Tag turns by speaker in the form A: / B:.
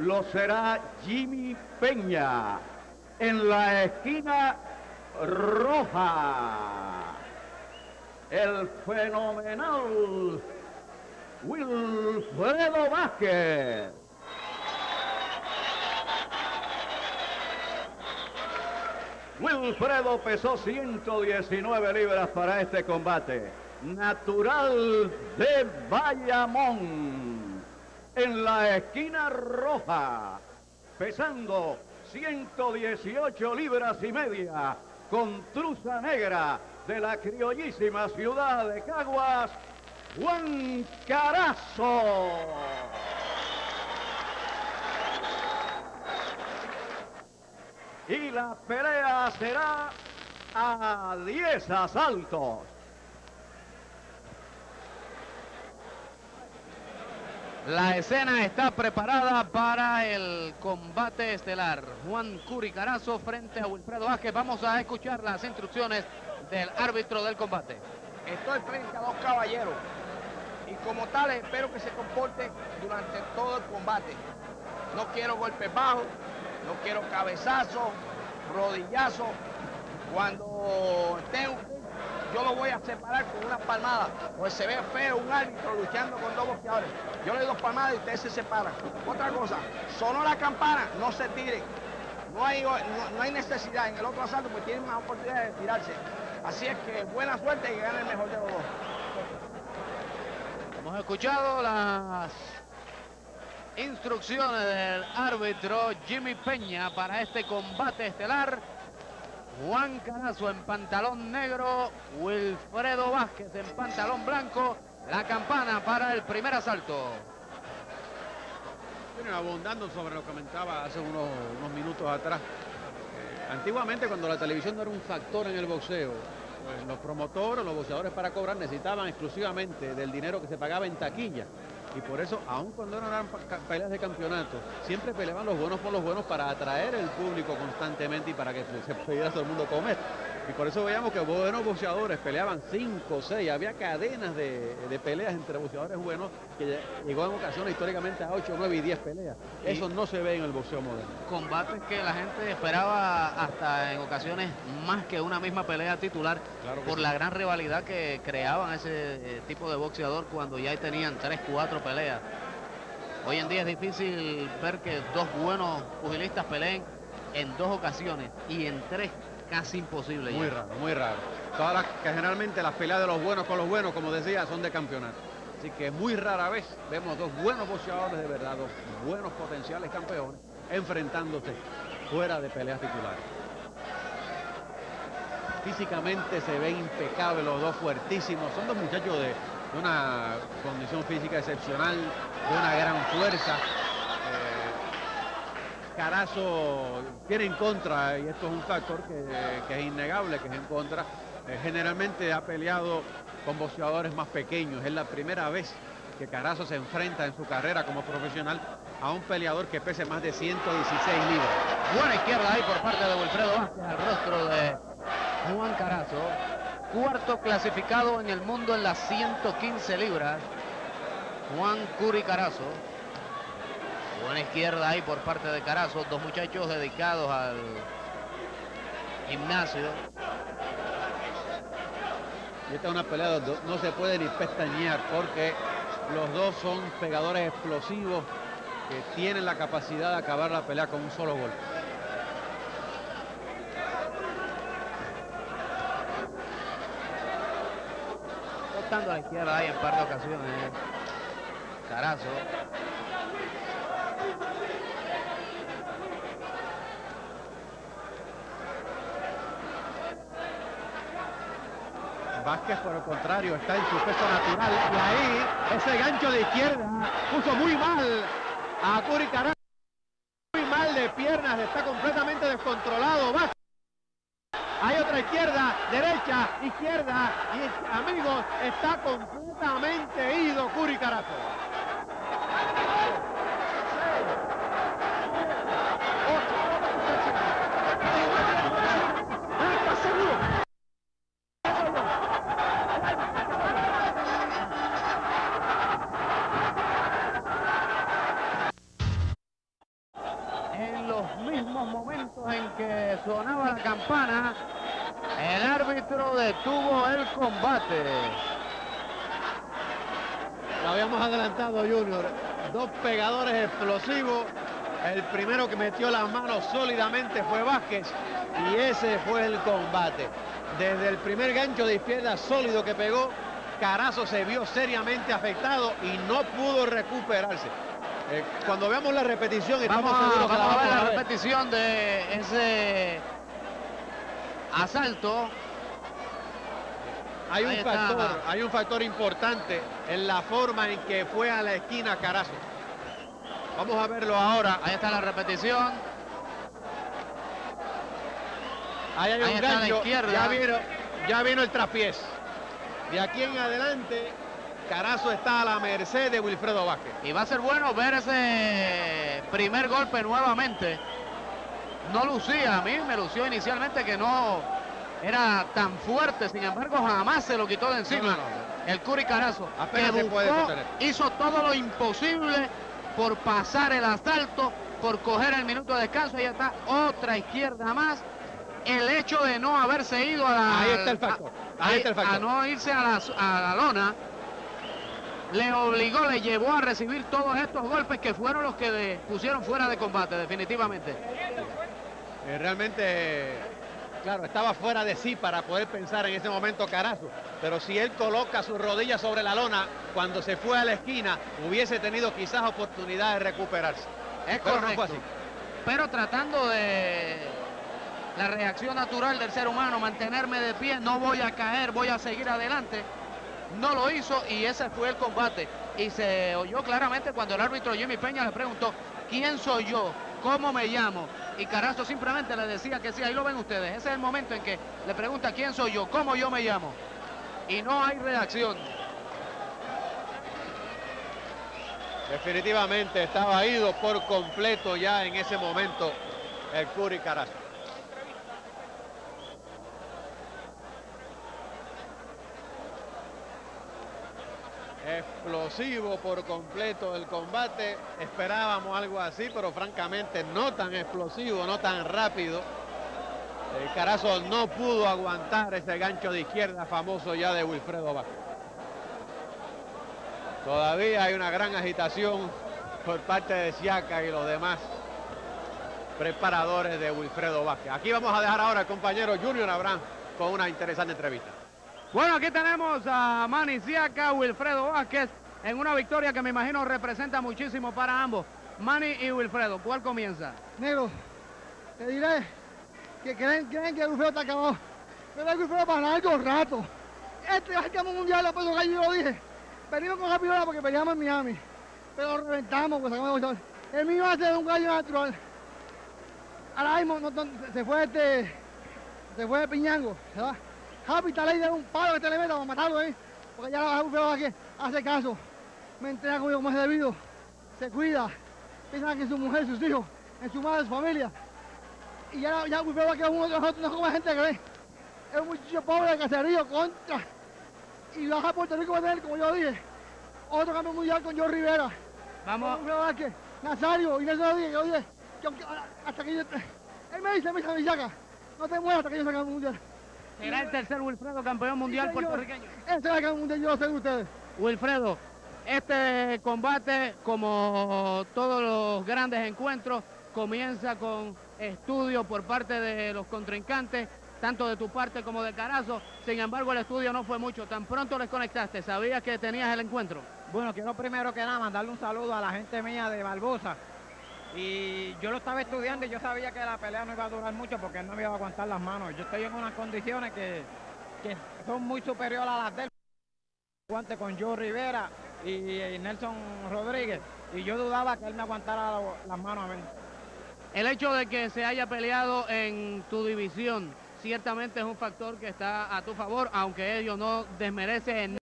A: lo será Jimmy Peña. En la esquina roja, el fenomenal Wilfredo Vázquez. Wilfredo pesó 119 libras para este combate. Natural de Bayamón. En la esquina roja, pesando 118 libras y media, con truza negra de la criollísima ciudad de Caguas, Juan Carazo. Y la pelea será a 10 asaltos.
B: La escena está preparada para el combate estelar. Juan Curi Carazo frente a Wilfredo Vázquez. Vamos a escuchar las instrucciones del árbitro del combate.
C: Estoy frente a dos caballeros y como tal espero que se comporte durante todo el combate. No quiero golpes bajos, no quiero cabezazos, rodillazos. Cuando estén, yo lo voy a separar con una palmada, pues se ve feo un árbitro luchando con dos boxeadores. Yo le doy 2 palmadas y ustedes se separan. Otra cosa, sonó la campana, no se tiren. No hay necesidad. En el otro asalto pues tienen más oportunidades de tirarse. Así es que buena suerte y que gane el mejor de los dos.
B: Hemos escuchado las instrucciones del árbitro Jimmy Peña para este combate estelar. Juan Carazo en pantalón negro, Wilfredo Vázquez en pantalón blanco. La campana para el primer asalto.
D: Bueno, abundando sobre lo que comentaba hace unos minutos atrás. Antiguamente, cuando la televisión no era un factor en el boxeo, pues los promotores, los boxeadores para cobrar necesitaban exclusivamente del dinero que se pagaba en taquilla. Y por eso, aun cuando no eran peleas de campeonato, siempre peleaban los buenos por los buenos para atraer el público constantemente y para que se pudiera todo el mundo comer. Y por eso veíamos que buenos boxeadores peleaban 5, 6, había cadenas de peleas entre boxeadores buenos que llegó en ocasiones históricamente a 8, 9 y 10 peleas. Eso no se ve en el boxeo moderno.
B: Combates que la gente esperaba hasta en ocasiones más que una misma pelea titular, claro, por la gran rivalidad que creaban ese tipo de boxeador cuando ya tenían 3, 4 peleas. Hoy en día es difícil ver que dos buenos pugilistas peleen en 2 ocasiones y en 3 casi imposible.
D: Muy raro, muy raro. Que generalmente las peleas de los buenos con los buenos, como decía, son de campeonato. Así que muy rara vez vemos 2 buenos boxeadores de verdad, 2 buenos potenciales campeones enfrentándose fuera de peleas titulares. Físicamente se ven impecables los dos, fuertísimos. Son 2 muchachos de una condición física excepcional, de una gran fuerza. Carazo tiene en contra, y esto es un factor que es innegable, que es en contra. Generalmente ha peleado con boxeadores más pequeños. Es la primera vez que Carazo se enfrenta en su carrera como profesional a un peleador que pese más de 116 libras.
B: Buena izquierda ahí por parte de Wilfredo Vázquez al rostro de Juan Carazo. 4º clasificado en el mundo en las 115 libras. Juan Curi Carazo. Buena izquierda ahí por parte de Carazo. 2 muchachos dedicados al gimnasio.
D: Y esta es una pelea donde no se puede ni pestañear porque los dos son pegadores explosivos que tienen la capacidad de acabar la pelea con un solo golpe.
B: Botando a la izquierda ahí en par de ocasiones. Carazo.
D: Vázquez, por el contrario, está en su peso natural. Y ahí, ese gancho de izquierda puso muy mal a Curi Carazo. Muy mal de piernas, está completamente descontrolado Vázquez. Hay otra izquierda, derecha, izquierda. Y amigos, está completamente ido Curi Carazo.
B: en los mismos momentos en que sonaba la campana, el árbitro detuvo el combate.
D: Lo habíamos adelantado, Junior. Dos pegadores explosivos. El primero que metió las manos sólidamente fue Vázquez y ese fue el combate. Desde el primer gancho de izquierda sólido que pegó, Carazo se vio seriamente afectado y no pudo recuperarse. Cuando veamos la repetición,
B: Vamos a ver la repetición de ese asalto.
D: Hay un factor importante en la forma en que fue a la esquina Carazo. Vamos a verlo ahora.
B: Ahí está la repetición.
D: Ahí hay un gancho.
B: Izquierda.
D: Ya vino el traspiés. De aquí en adelante, Carazo está a la merced de Wilfredo Vázquez.
B: Y va a ser bueno ver ese primer golpe nuevamente. No lucía, a mí me lució inicialmente que no era tan fuerte, sin embargo jamás se lo quitó de encima. El Curi Carazo,
D: apenas
B: que
D: se puede sostener.
B: hizo todo lo imposible por pasar el asalto, por coger el minuto de descanso. Ahí está otra izquierda más. El hecho de no haberse ido
D: ahí está el factor.
B: A no irse a la lona, le obligó, le llevó a recibir todos estos golpes que fueron los que le pusieron fuera de combate, definitivamente.
D: Realmente, claro, estaba fuera de sí para poder pensar en ese momento Carazo, pero si él coloca sus rodillas sobre la lona, cuando se fue a la esquina, hubiese tenido quizás oportunidad de recuperarse.
B: Es
D: pero
B: correcto.
D: no fue así.
B: Pero tratando de la reacción natural del ser humano, mantenerme de pie, no voy a caer, voy a seguir adelante. No lo hizo y ese fue el combate. Y se oyó claramente cuando el árbitro Jimmy Peña le preguntó, ¿quién soy yo? ¿Cómo me llamo? Y Carazo simplemente le decía que sí, ahí lo ven ustedes. Ese es el momento en que le pregunta, ¿quién soy yo? ¿Cómo yo me llamo? Y no hay reacción.
D: Definitivamente estaba ido por completo ya en ese momento el Curi Carazo. Explosivo por completo el combate. Esperábamos algo así, pero francamente no tan explosivo, no tan rápido. Carazo no pudo aguantar ese gancho de izquierda famoso ya de Wilfredo Vázquez. Todavía hay una gran agitación por parte de Siaka y los demás preparadores de Wilfredo Vázquez. Aquí vamos a dejar ahora al compañero Junior Abraham con una interesante entrevista.
B: Bueno, aquí tenemos a Manny Siaka, Wilfredo Vázquez, en una victoria que me imagino representa muchísimo para ambos. Manny y Wilfredo, ¿cuál comienza?
E: Negro, te diré que creen que Wilfredo está acabado. Pero el Wilfredo para largo rato. Este va a ser mundial, después de yo lo dije. Venimos con Japiola porque peleamos en Miami. Pero lo reventamos, pues sacamos de boxeador. El mío va a ser un gallo natural. Ahora mismo se fue Piñango, ¿verdad? Happy está ley de un palo que te le meta para matarlo ahí. Porque ya la Wilfredo que hace caso. Me entrega conmigo como es debido. Se cuida. Piensa que en su mujer, sus hijos, en su madre, su familia. Y ya Wilfredo que es uno de nosotros, no como la gente cree. Es un muchacho pobre de caserío, contra. Y baja a Puerto Rico va a tener, como yo dije, otro campeón mundial con Joe Rivera.
B: Vamos.
E: Wilfredo Vázquez, Nazario, y eso lo dije, yo dije, hasta que yo... Él me dice, Michaca, no te mueras hasta que yo saque el mundial.
B: ¿Será el tercer Wilfredo campeón mundial puertorriqueño?
E: Este es el campeón mundial, yo lo sé de ustedes.
B: Wilfredo, este combate, como todos los grandes encuentros, comienza con estudio por parte de los contrincantes, tanto de tu parte como de Carazo. Sin embargo, el estudio no fue mucho. Tan pronto les conectaste, ¿sabías que tenías el encuentro?
F: Bueno, quiero primero que nada mandarle un saludo a la gente mía de Barbosa. Y yo lo estaba estudiando y yo sabía que la pelea no iba a durar mucho porque él no me iba a aguantar las manos. Yo estoy en unas condiciones que son muy superiores a las de él. Guante con Joe Rivera y Nelson Rodríguez. Y yo dudaba que él me aguantara las manos a mí.
B: El hecho de que se haya peleado en tu división ciertamente es un factor que está a tu favor, aunque ello no desmerece en